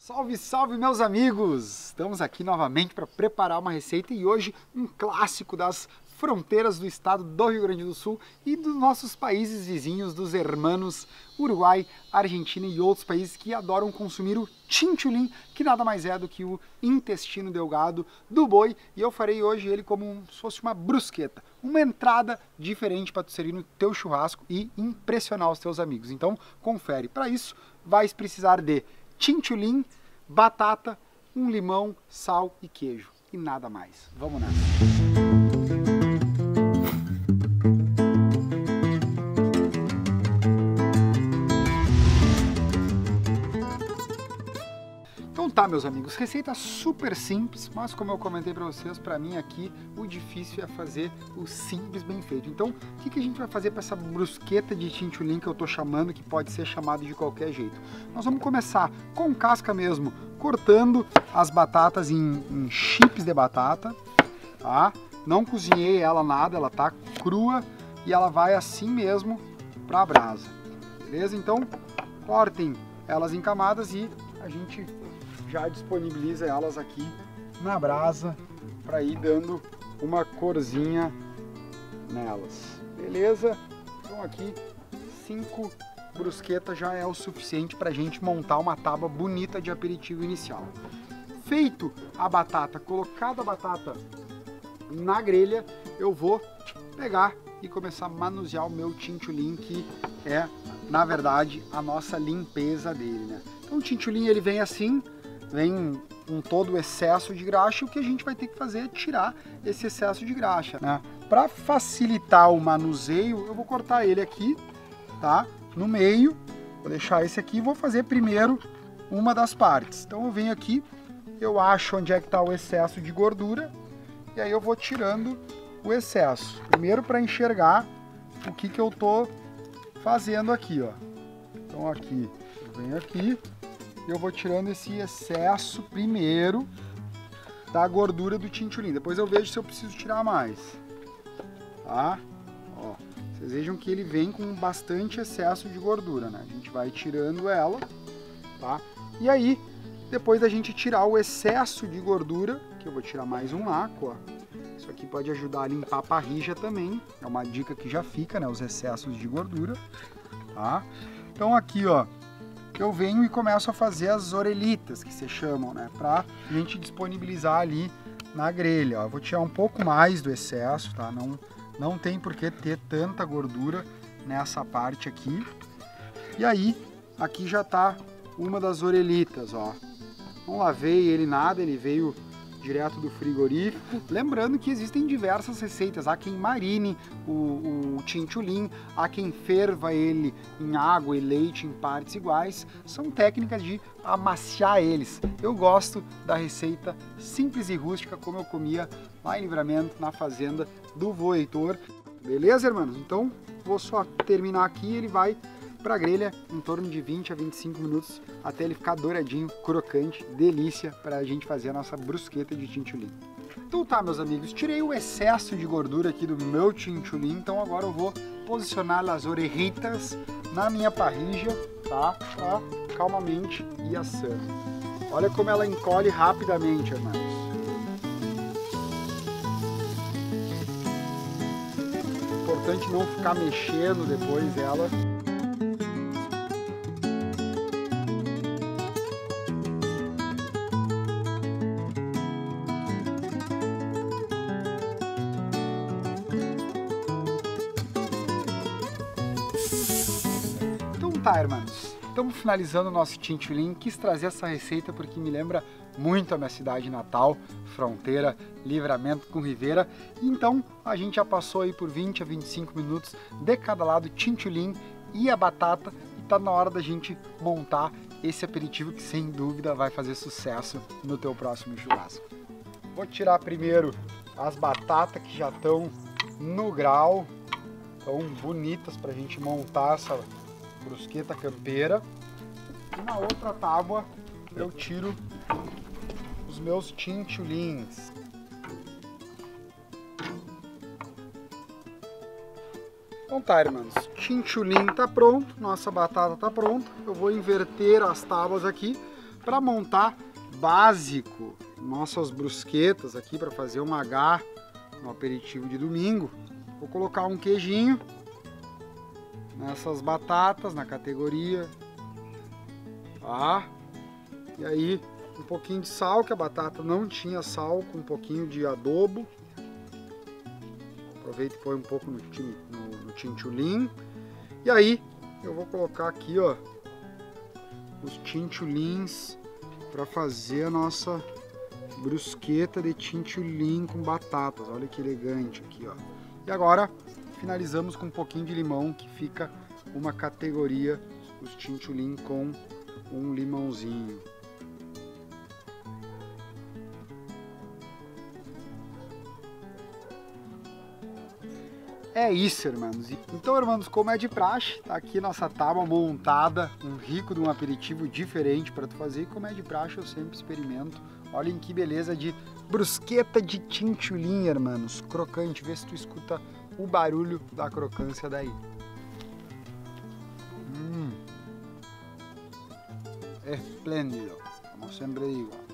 Salve, salve meus amigos! Estamos aqui novamente para preparar uma receita e hoje um clássico das fronteiras do estado do Rio Grande do Sul e dos nossos países vizinhos, dos hermanos Uruguai, Argentina e outros países que adoram consumir o chinchulín, que nada mais é do que o intestino delgado do boi, e eu farei hoje ele como se fosse uma brusqueta, uma entrada diferente para tu servir no teu churrasco e impressionar os teus amigos. Então confere. Para isso vais precisar de chinchulín, batata, um limão, sal e queijo e nada mais. Vamos nessa! Então tá, meus amigos, receita super simples, mas como eu comentei para vocês, para mim aqui o difícil é fazer o simples bem feito. Então, o que a gente vai fazer para essa brusqueta de chinchulín que eu tô chamando, que pode ser chamado de qualquer jeito? Nós vamos começar com casca mesmo, cortando as batatas em chips de batata, tá? Não cozinhei ela nada, ela tá crua e ela vai assim mesmo para a brasa, beleza? Então, cortem elas em camadas e a gente já disponibiliza elas aqui na brasa para ir dando uma corzinha nelas, beleza? Então aqui 5 brusquetas já é o suficiente para a gente montar uma tábua bonita de aperitivo inicial. Feito a batata, colocada a batata na grelha, eu vou pegar e começar a manusear o meu chinchulín, que é na verdade a nossa limpeza dele, né? Então o chinchulín ele vem assim, vem com todo o excesso de graxa, e o que a gente vai ter que fazer é tirar esse excesso de graxa, né? Para facilitar o manuseio, eu vou cortar ele aqui, tá? No meio, vou deixar esse aqui e vou fazer primeiro uma das partes. Então eu venho aqui, eu acho onde é que está o excesso de gordura, e aí eu vou tirando o excesso. Primeiro para enxergar o que eu tô fazendo aqui, ó. Então aqui, eu venho aqui, eu vou tirando esse excesso primeiro da gordura do chinchulín. Depois eu vejo se eu preciso tirar mais, tá? Ó, vocês vejam que ele vem com bastante excesso de gordura, né? A gente vai tirando ela, tá? E aí, depois da gente tirar o excesso de gordura, que eu vou tirar mais um naco, ó. Isso aqui pode ajudar a limpar a parrilla também. É uma dica que já fica, né? Os excessos de gordura, tá? Então aqui, ó, eu venho e começo a fazer as orelhitas, que se chamam, né? Pra gente disponibilizar ali na grelha, ó. Eu vou tirar um pouco mais do excesso, tá? Não tem por que ter tanta gordura nessa parte aqui. E aí, aqui já tá uma das orelhitas, ó. Não lavei ele nada, ele veio direto do frigorífico. Lembrando que existem diversas receitas. Há quem marine o chinchulín, há quem ferva ele em água e leite em partes iguais. São técnicas de amaciar eles. Eu gosto da receita simples e rústica, como eu comia lá em Livramento, na fazenda do vô Heitor. Beleza, irmãos? Então, vou só terminar aqui e ele vai para a grelha em torno de 20 a 25 minutos até ele ficar douradinho, crocante, delícia para a gente fazer a nossa brusqueta de chinchulín. Então tá, meus amigos, tirei o excesso de gordura aqui do meu chinchulín, então agora eu vou posicionar as orejitas na minha parrilla, tá? Pra calmamente ir assando. Olha como ela encolhe rapidamente, irmãos. Importante não ficar mexendo depois ela. Tá, irmãos, estamos finalizando o nosso chinchulín. Quis trazer essa receita porque me lembra muito a minha cidade natal, fronteira, Livramento com Rivera. Então a gente já passou aí por 20 a 25 minutos de cada lado, chinchulín e a batata, e tá na hora da gente montar esse aperitivo que sem dúvida vai fazer sucesso no teu próximo churrasco. Vou tirar primeiro as batatas que já estão no grau, tão bonitas para a gente montar essa brusqueta campeira. E na outra tábua eu tiro os meus chinchulins. Então tá, irmãos, chinchulin tá pronto, nossa batata tá pronta. Eu vou inverter as tábuas aqui para montar básico nossas brusquetas aqui para fazer um H no aperitivo de domingo. Vou colocar um queijinho nessas batatas na categoria, tá? E aí um pouquinho de sal, que a batata não tinha sal, com um pouquinho de adobo. Aproveita e põe um pouco no chinchulin. E aí eu vou colocar aqui, ó, os chinchulins para fazer a nossa brusqueta de chinchulin com batatas. Olha que elegante aqui, ó. E agora finalizamos com um pouquinho de limão, que fica uma categoria, os chinchulin com um limãozinho. É isso, irmãos. Então, irmãos, como é de praxe, tá aqui nossa tábua montada, um rico de um aperitivo diferente para tu fazer. E como é de praxe, eu sempre experimento. Olhem que beleza de brusqueta de chinchulin, irmãos. Crocante, vê se tu escuta o barulho da crocância daí. Esplêndido, como sempre digo.